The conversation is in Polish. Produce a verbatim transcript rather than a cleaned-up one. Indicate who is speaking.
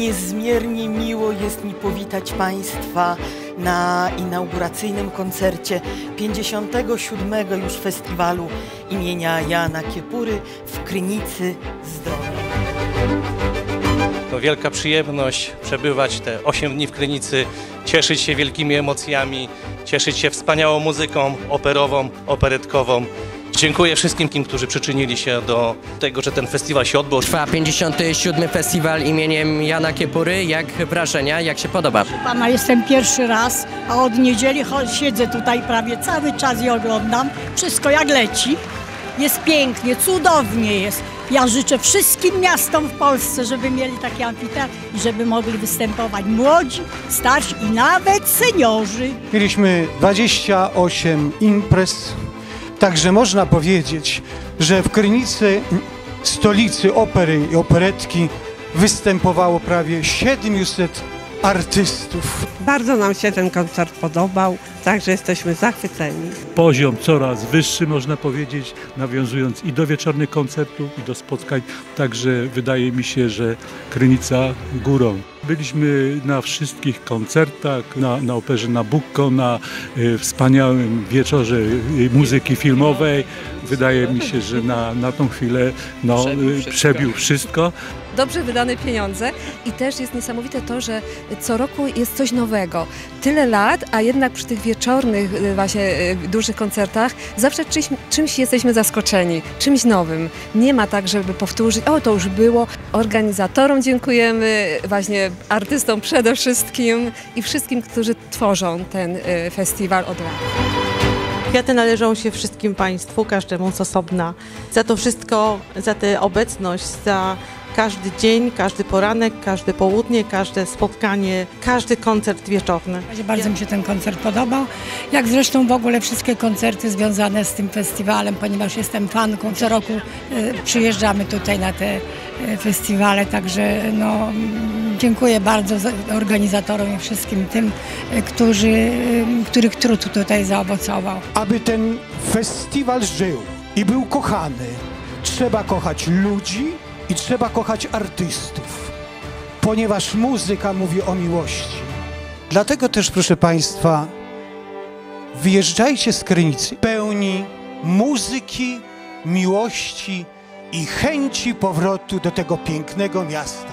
Speaker 1: Niezmiernie miło jest mi powitać Państwa na inauguracyjnym koncercie pięćdziesiątego siódmego już festiwalu imienia Jana Kiepury w Krynicy Zdrowia.
Speaker 2: To wielka przyjemność przebywać te osiem dni w Krynicy, cieszyć się wielkimi emocjami, cieszyć się wspaniałą muzyką operową, operetkową. Dziękuję wszystkim, którzy przyczynili się do tego, że ten festiwal się odbył.
Speaker 3: Trwa pięćdziesiąty siódmy festiwal imieniem Jana Kiepury. Jak wrażenia, jak się podoba?
Speaker 4: Pana, jestem pierwszy raz, a od niedzieli siedzę tutaj prawie cały czas i oglądam. Wszystko jak leci. Jest pięknie, cudownie jest. Ja życzę wszystkim miastom w Polsce, żeby mieli taki amfiteatr i żeby mogli występować młodzi, starsi i nawet seniorzy.
Speaker 5: Mieliśmy dwadzieścia osiem imprez. Także można powiedzieć, że w Krynicy, stolicy opery i operetki, występowało prawie siedmiuset artystów.
Speaker 6: Bardzo nam się ten koncert podobał, także jesteśmy zachwyceni.
Speaker 7: Poziom coraz wyższy, można powiedzieć, nawiązując i do wieczornych koncertów, i do spotkań. Także wydaje mi się, że Krynica górą. Byliśmy na wszystkich koncertach, na, na operze Nabucco, na y, wspaniałym wieczorze y, muzyki filmowej. Wydaje mi się, że na, na tą chwilę no, przebił, wszystko. przebił wszystko.
Speaker 8: Dobrze wydane pieniądze i też jest niesamowite to, że co roku jest coś nowego. Tyle lat, a jednak przy tych wieczornych właśnie dużych koncertach zawsze czymś, czymś jesteśmy zaskoczeni, czymś nowym. Nie ma tak, żeby powtórzyć, o to już było. Organizatorom dziękujemy, właśnie artystom przede wszystkim i wszystkim, którzy tworzą ten festiwal od lat.
Speaker 9: Kwiaty należą się wszystkim Państwu, każdemu z osobna. Za to wszystko, za tę obecność, za każdy dzień, każdy poranek, każde południe, każde spotkanie, każdy koncert wieczorny.
Speaker 4: Bardzo mi się ten koncert podobał, jak zresztą w ogóle wszystkie koncerty związane z tym festiwalem, ponieważ jestem fanką. Co roku y, przyjeżdżamy tutaj na te y, festiwale, także no, dziękuję bardzo organizatorom i wszystkim tym, y, którzy, y, których trud tutaj zaowocował.
Speaker 5: Aby ten festiwal żył i był kochany, trzeba kochać ludzi, i trzeba kochać artystów, ponieważ muzyka mówi o miłości. Dlatego też, proszę Państwa, wyjeżdżajcie z Krynicy pełni muzyki, miłości i chęci powrotu do tego pięknego miasta.